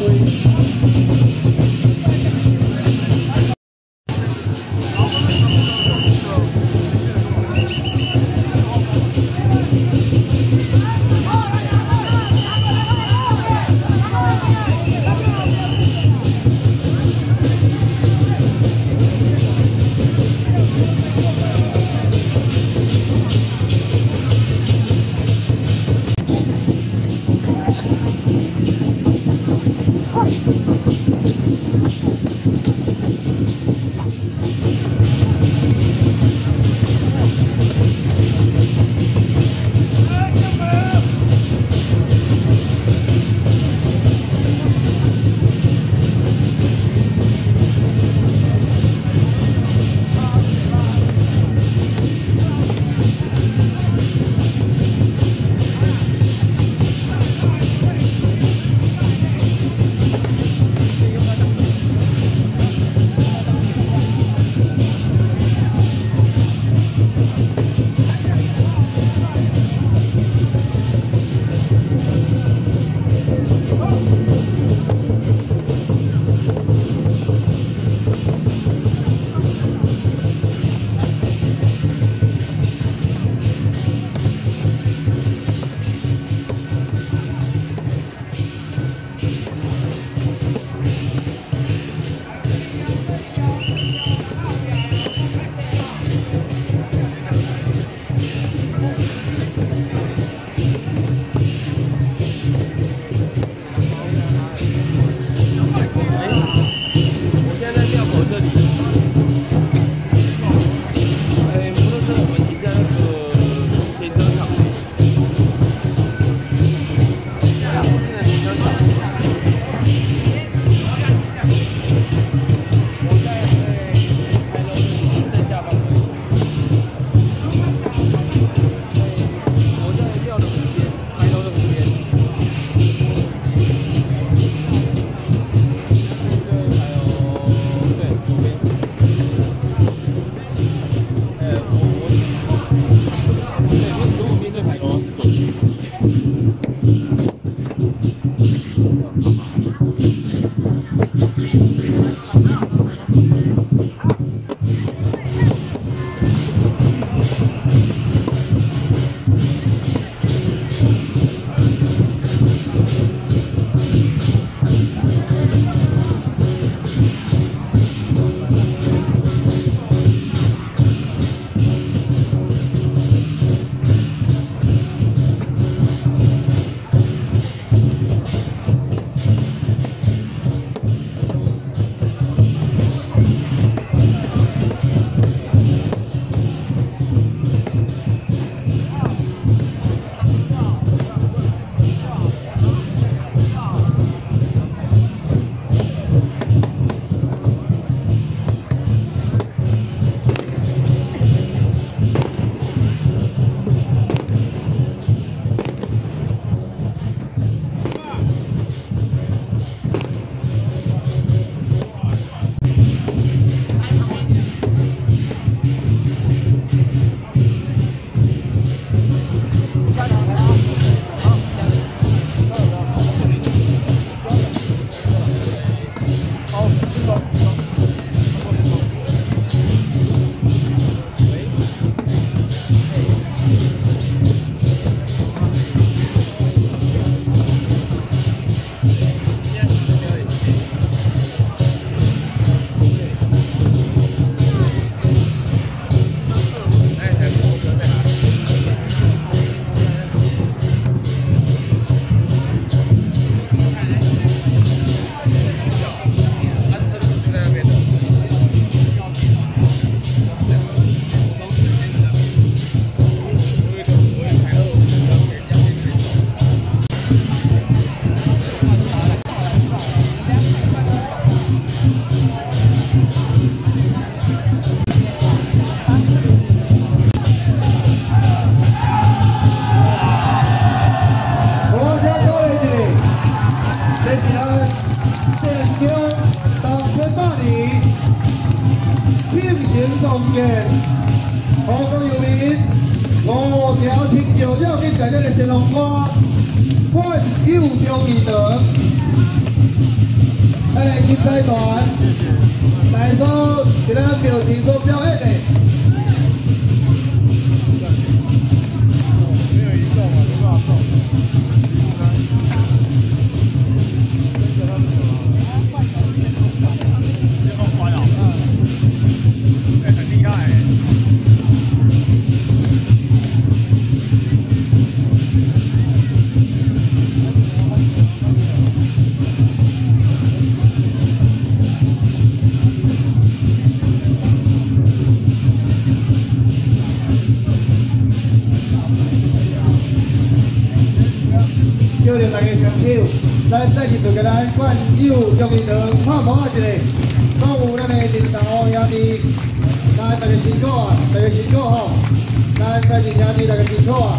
在这个神龙歌，我有中意得。 咱的竞赛团来所给咱表情所表演的。 叫着大家双手，咱再次给咱冠友中义堂拍拍一个，所有咱的领导兄弟，咱大家辛苦啊，大家辛苦吼，咱再次兄弟大家辛苦啊。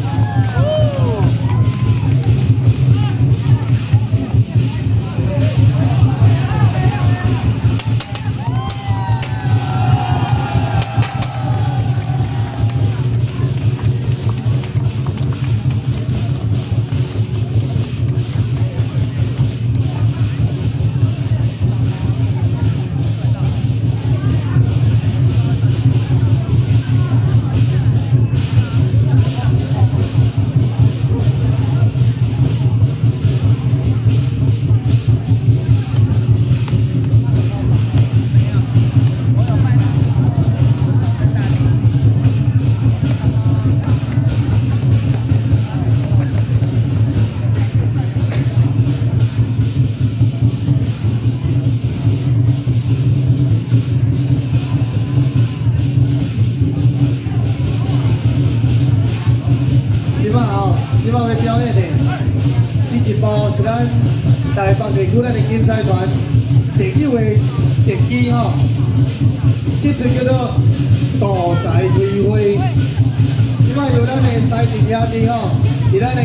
即摆要表演的，这一部是咱台北地区咱的竞赛团特有的特技吼，这阵叫做大财开会。即摆由咱的西晋兄弟吼，伫咱的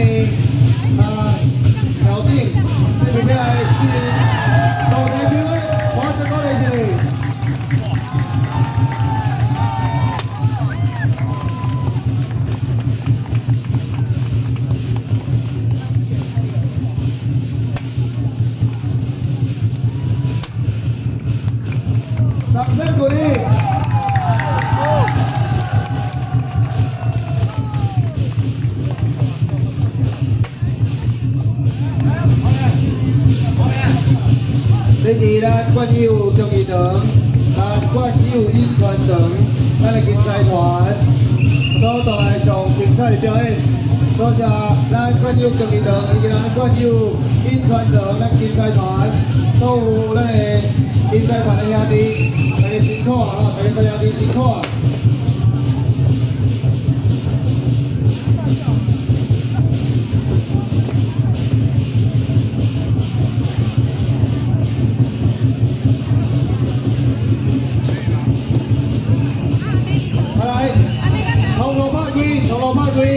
桥顶，这边来是大财开会，欢迎各位一下。 掌声鼓励！这是咱冠友中义堂、咱冠友音传堂，咱的竞赛团所带来上精彩的表演。多谢咱冠友中义堂以及咱冠友音传堂咱竞赛团，所有咱的竞赛团的兄弟。 大家辛苦啊！大家兄弟辛苦啊！来，从罗拍开，从罗拍开。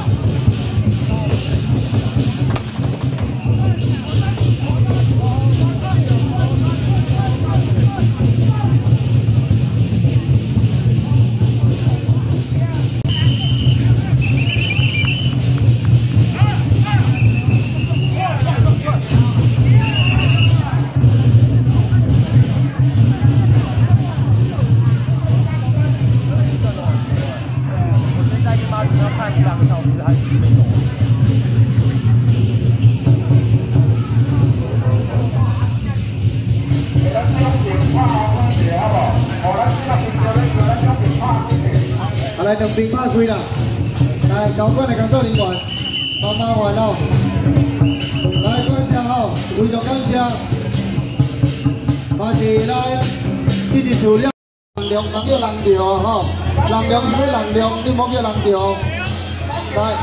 来，两边拍开啦！来，交管的工作人员，帮麻烦哦。来，感谢哦，非常感谢。嘛是咱这日厝了，人量人叫人潮吼，人量是要人量，你莫叫人潮。来，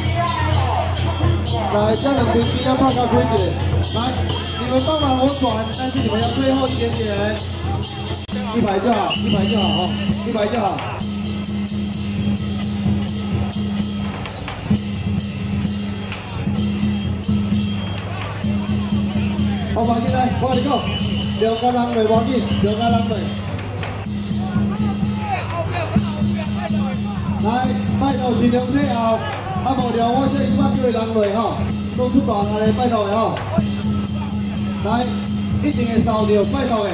来，这两边边要拍较开一点。来，你们帮忙我转，但是你们要退后一点点，一排就好，一排就好哦，一排就好。 我放进来，我跟你讲，两个人袂要紧，两个人袂。来，拜托尽量退后，啊无聊我这100叫的人落吼，都出大力的拜托的吼。来， 一定会收到，拜托的。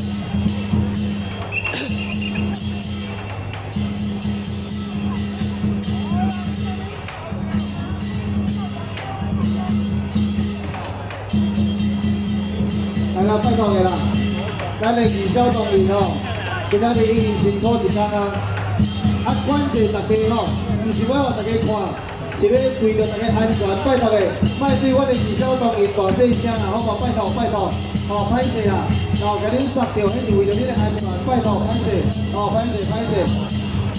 来啦，拜托的啦，咱的二小动员吼，今仔日已经辛苦一天啊！啊，管制大家吼，唔是要互大家看。 是要为着大家安全，拜托的，莫对我的二小动员大细声啦，好无？拜托拜托，吼歹势啦，然后甲恁杀掉，迄是为着恁的安全，拜托歹势，吼歹势歹势。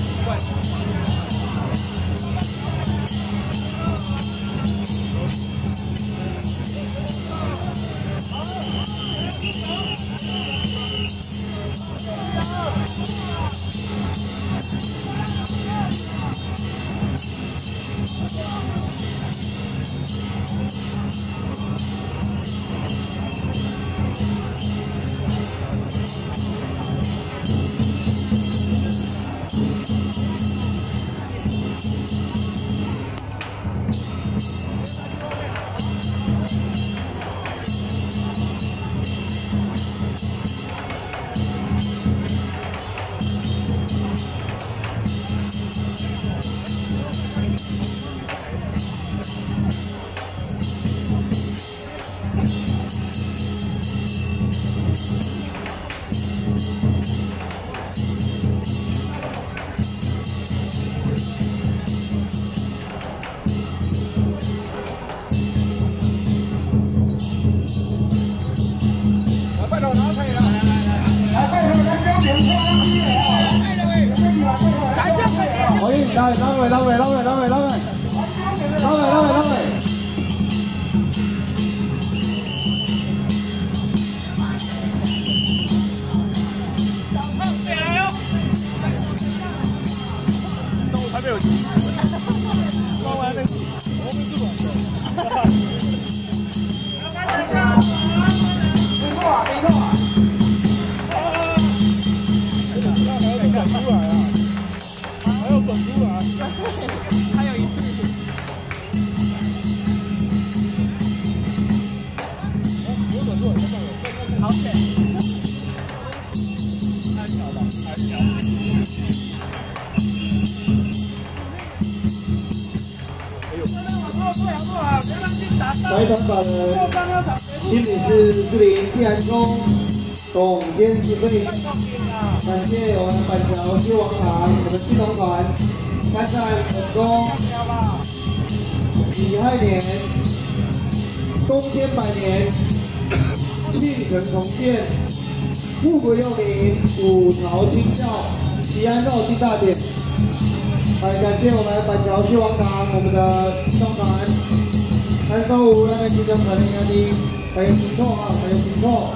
财团法人新北市士林济安宫董监事会，感谢我们板桥新王堂我们金龙团开战成功，己亥年，东迁百年，庆城重建，富国佑民，五朝清教，吉安绕境大典。来感谢我们板桥新王堂我们的金龙团。 咱所有咱的金钟团的兄弟，大家辛苦啊！大家辛苦。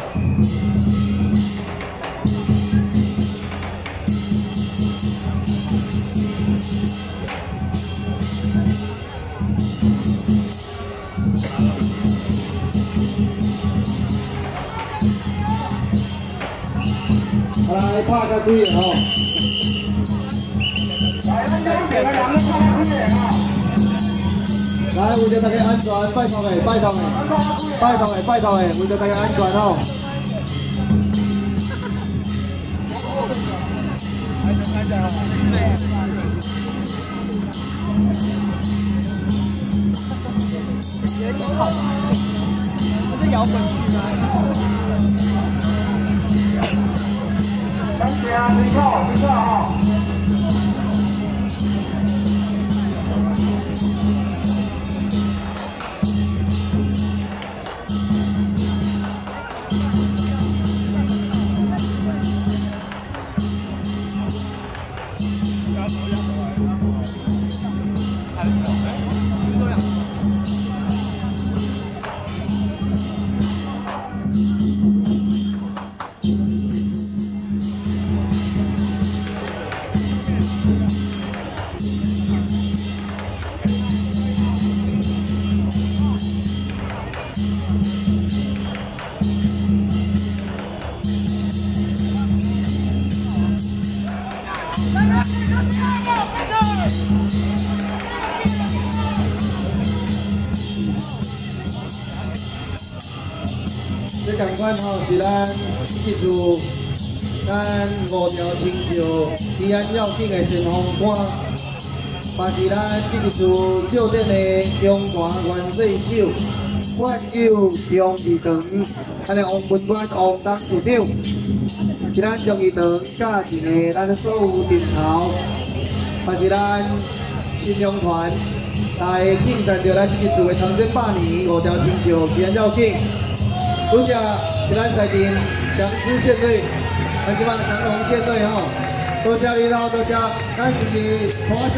来拍较几个吼。来，咱这边的人咧拍较几个吼。 来，为着大家安全，拜托的，拜托的，拜托的，拜托的，为着大家安全哦。 这是摇滚区吗？ 感谢啊，辛苦，辛苦哈。 来。 这同款吼是咱记住，咱五条青石治安要紧的先锋官，嘛是咱记住酒店的中华元帅手冠友忠义堂，安尼王文官王董事长，是咱忠义堂教一个咱所有人头，嘛是咱信用团。 来敬赞着咱这个厝的长征百年，五条青石治安要紧。拄只是咱赛前强师线队，咱即摆长龙线队吼，多谢你喽，多谢，咱是花。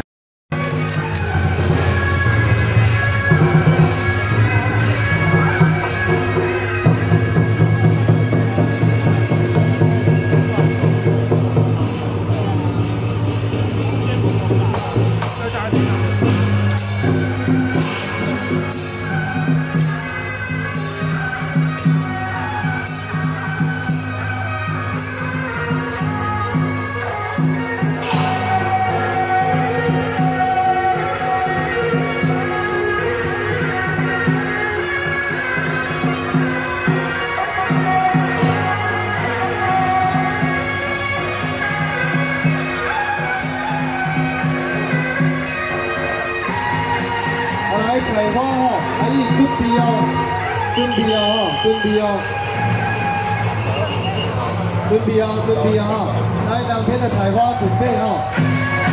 采花吼，可以准备哦，准备哦，准备哦，准备哦，准备哦，来两边的采花准备哦。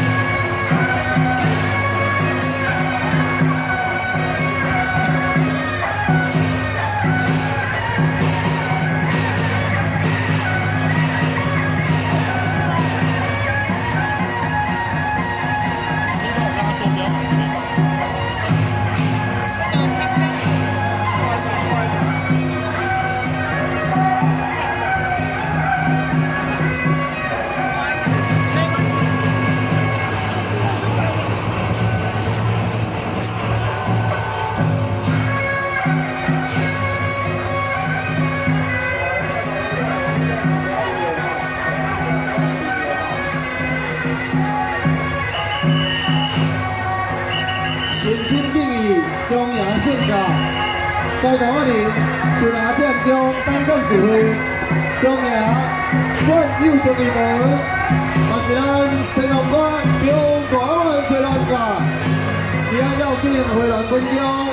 中央县教在台湾人就拿建中担当指挥，中央冠友忠义堂，也是咱新龙关中大湾水南教，治安要紧，回来分享。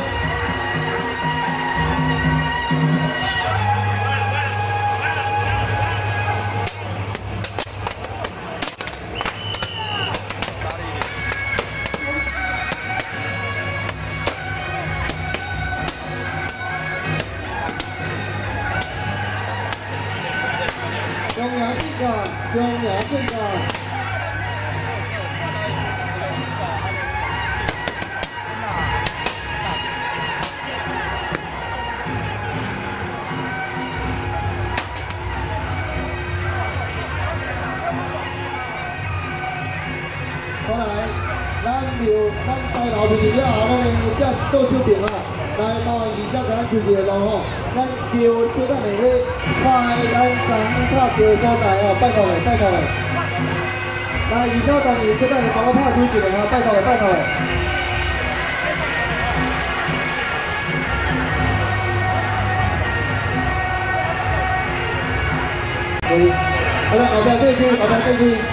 中央县教。好来，咱台楼面了后，咱这倒手边啊，来麻烦二小给咱开一个路吼，咱桥小等下去开咱长插桥所在哦，拜托嘞，拜托嘞。来，二小等下小等下帮我拍开一个哈，拜托嘞，拜托嘞。好了，后边对区，后边对区。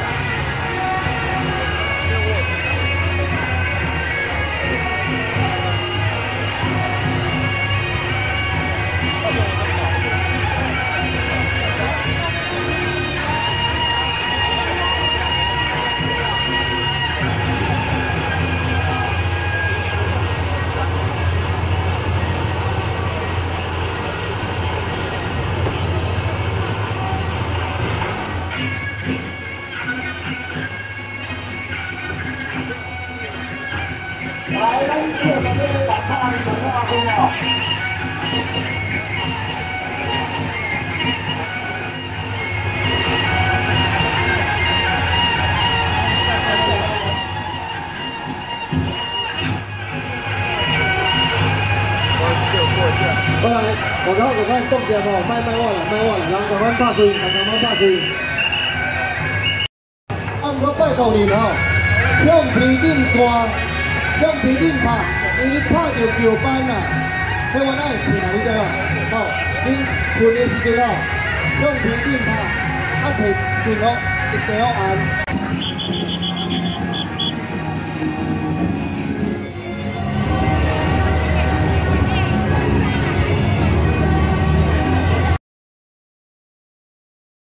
过来，我讲冻者吼，卖我啦，人共阮拍开，人共阮拍开。按我拜托你吼，向天顶抓，向天顶拍，因为拍着桥班啦，迄我哪会听你知无？吼。 恁困的时阵哦，橡皮顶拍，啊摕尽量一定要按。